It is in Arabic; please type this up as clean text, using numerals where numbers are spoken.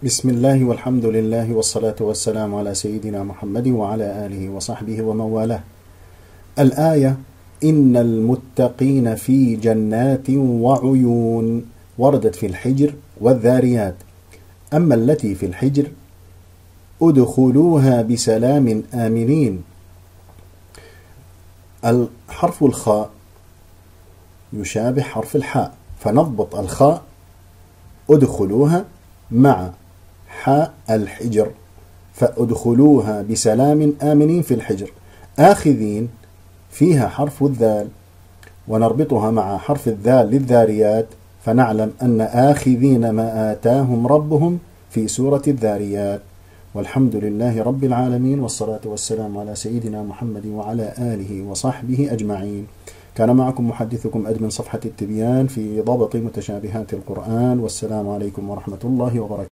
بسم الله والحمد لله والصلاة والسلام على سيدنا محمد وعلى آله وصحبه ومن والاه. الآية: إن المتقين في جنات وعيون وردت في الحجر والذاريات. أما التي في الحجر: ادخلوها بسلام آمنين. الحرف الخاء يشابه حرف الحاء، فنضبط الخاء ادخلوها مع حاء الحجر، فادخلوها بسلام آمنين في الحجر. آخذين فيها حرف الذال، ونربطها مع حرف الذال للذاريات، فنعلم أن آخذين ما آتاهم ربهم في سورة الذاريات. والحمد لله رب العالمين، والصلاة والسلام على سيدنا محمد وعلى آله وصحبه أجمعين. كان معكم محدثكم أدمن صفحة التبيان في ضبط متشابهات القرآن، والسلام عليكم ورحمة الله وبركاته.